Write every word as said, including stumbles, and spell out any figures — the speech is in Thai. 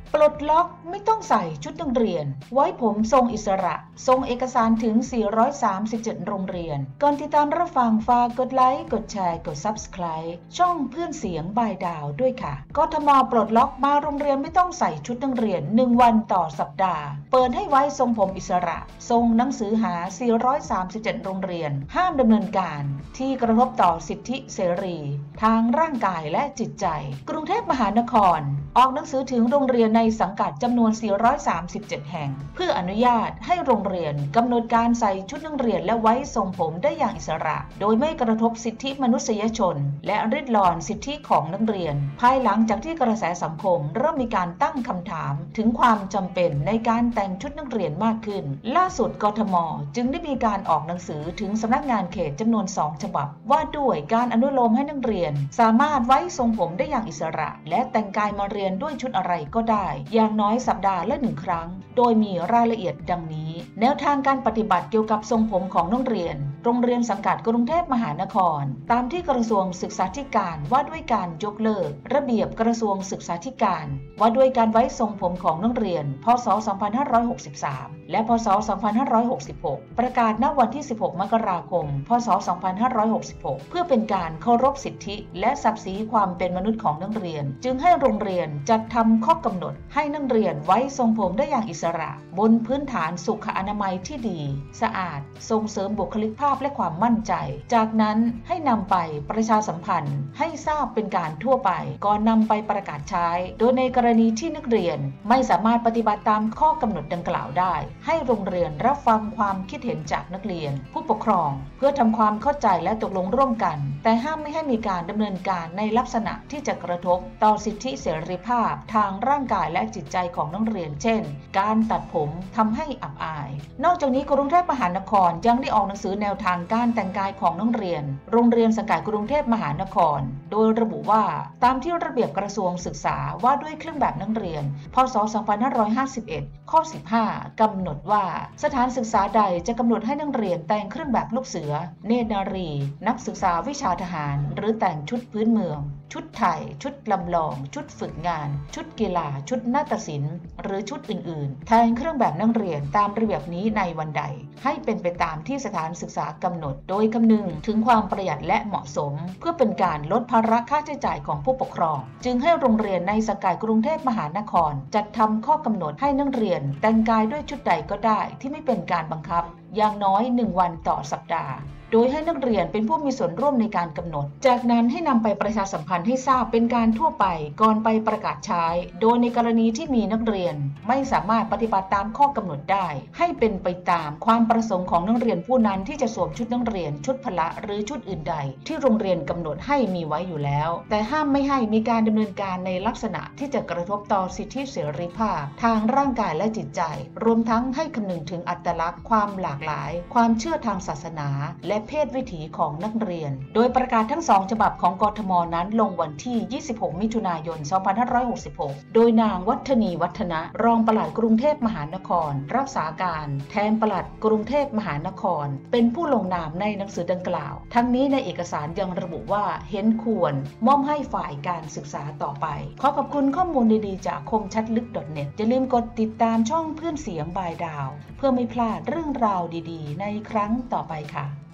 ปลดล็อกไม่ต้องใส่ชุดนักเรียนไว้ผมทรงอิสระทรงเอกสารถึงสี่ร้อยสามสิบเจ็ดโรงเรียนก่อนติดตามรับฟังฝากกดไลค์กดแชร์กด ซับสไครบ์ ช่องเพื่อนเสียงบายดาวด้วยค่ะกทม.ปลดล็อกมาโรงเรียนไม่ต้องใส่ชุดนักเรียนหนึ่งวันต่อสัปดาห์เปิดให้ไว้ทรงผมอิสระทรงหนังสือหาสี่ร้อยสามสิบเจ็ดโรงเรียนห้ามดำเนินการที่กระทบต่อสิทธิเสรีทางร่างกายและจิตใจกรุงเทพมหานครออกหนังสือถึงโรงเรียนในสังกัดจำนวนสี่ร้อยสามสิบเจ็ดแห่งเพื่ออนุญาตให้โรงเรียนกำหนดการใส่ชุดนักเรียนและไว้ทรงผมได้อย่างอิสระโดยไม่กระทบสิทธิมนุษยชนและริดรอนสิทธิของนักเรียนภายหลังจากที่กระแสสังคมเริ่มมีการตั้งคำถามถึงความจำเป็นในการแต่งชุดนักเรียนมากขึ้นล่าสุดกทม.จึงได้มีการออกหนังสือถึงสำนักงานเขตจำนวนสองฉบับว่าด้วยการอนุโลมให้นักเรียนสามารถไว้ทรงผมได้อย่างอิสระและแต่งกายมาเรียนด้วยชุดอะไรก็ได้อย่างน้อยสัปดาห์ละหนึ่งครั้งโดยมีรายละเอียดดังนี้แนวทางการปฏิบัติเกี่ยวกับทรงผมของนักเรียนโรงเรียนสังกัดกรุงเทพมหานครตามที่กระทรวงศึกษาธิการว่าด้วยการยกเลิกระเบียบกระทรวงศึกษาธิการว่าด้วยการไว้ทรงผมของนักเรียนพ.ศ. สองพันห้าร้อยหกสิบสามและพ.ศ. สองพันห้าร้อยหกสิบหกประกาศณวันที่สิบหกมกราคมพ.ศ. สองพันห้าร้อยหกสิบหกเพื่อเป็นการเคารพสิทธิและศักดิ์ศรีความเป็นมนุษย์ของนักเรียนจึงให้โรงเรียนจัดทำข้อกำหนดให้นักเรียนไว้ทรงผมได้อย่างอิสระบนพื้นฐานสุขอนามัยที่ดีสะอาดส่งเสริมบุคลิกภาพและความมั่นใจจากนั้นให้นำไปประชาสัมพันธ์ให้ทราบเป็นการทั่วไปก่อนนำไปประกาศใช้โดยในกรณีที่นักเรียนไม่สามารถปฏิบัติตามข้อกำหนดดังกล่าวได้ให้โรงเรียนรับฟังความคิดเห็นจากนักเรียนผู้ปกครองเพื่อทำความเข้าใจและตกลงร่วมกันแต่ห้ามไม่ให้มีการดำเนินการในลักษณะที่จะกระทบต่อสิทธิเสรีภาพทางร่างกายและจิตใจของนักเรียนเช่นการตัดผมทำให้อับอายนอกจากนี้กรุงเทพมหานครยังได้ออกหนังสือแนวทางการแต่งกายของนักเรียนโรงเรียนสังกัดกรุงเทพมหานครโดยระบุว่าตามที่ระเบียบกระทรวงศึกษาว่าด้วยเครื่องแบบนักเรียนพ.ศ. สองพันห้าร้อยห้าสิบเอ็ดข้อสิบห้ากำหนดว่าสถานศึกษาใดจะกำหนดให้นักเรียนแต่งเครื่องแบบลูกเสือเนตรนารีนักศึกษาวิชาทหารหรือแต่งชุดพื้นเมืองชุดไทยชุดลำลองชุดฝึกงานชุดกีฬาชุดนาฏศิลป์หรือชุดอื่นๆแทนเครื่องแบบนักเรียนตามระเบียบนี้ในวันใดให้เป็นไปตามที่สถานศึกษากำหนดโดยคำนึงถึงความประหยัดและเหมาะสมเพื่อเป็นการลดภาระค่าใช้จ่ายของผู้ปกครองจึงให้โรงเรียนในสังกัดกรุงเทพมหานครจัดทำข้อกำหนดให้นักเรียนแต่งกายด้วยชุดใดก็ได้ที่ไม่เป็นการบังคับอย่างน้อยหนึ่งวันต่อสัปดาห์โดยให้นักเรียนเป็นผู้มีส่วนร่วมในการกำหนดจากนั้นให้นำไปประชาสัมพันธ์ให้ทราบเป็นการทั่วไปก่อนไปประกาศใช้โดยในกรณีที่มีนักเรียนไม่สามารถปฏิบัติตามข้อกำหนดได้ให้เป็นไปตามความประสงค์ของนักเรียนผู้นั้นที่จะสวมชุดนักเรียนชุดพละหรือชุดอื่นใดที่โรงเรียนกำหนดให้มีไว้อยู่แล้วแต่ห้ามไม่ให้มีการดำเนินการในลักษณะที่จะกระทบต่อสิทธิเสรีภาพทางร่างกายและจิตใจรวมทั้งให้คำนึงถึงอัตลักษณ์ความหลากหลายความเชื่อทางศาสนาและเพศวิถีของนักเรียนโดยประกาศทั้งสองฉบับของกทม.นั้นลงวันที่ยี่สิบหกมิถุนายนสองพันห้าร้อยหกสิบหกโดยนางวัฒนีวัฒนะรองปลัดกรุงเทพมหานครรักษาการแทนปลัดกรุงเทพมหานครเป็นผู้ลงนามในหนังสือดังกล่าวทั้งนี้ในเอกสารยังระบุว่าเห็นควรมอบให้ฝ่ายการศึกษาต่อไปขอขอบคุณข้อมูลดีๆจากคมชัดลึก .net อย่าลืมกดติดตามช่องเพื่อนเสียงบายดาวเพื่อไม่พลาดเรื่องราวดีๆในครั้งต่อไปค่ะ